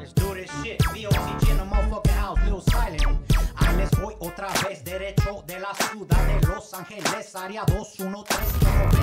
Let's do this shit. BOTG in the motherfucking house, Lil Silent. Ahí les voy otra vez, derecho de la ciudad de Los Ángeles, área 213.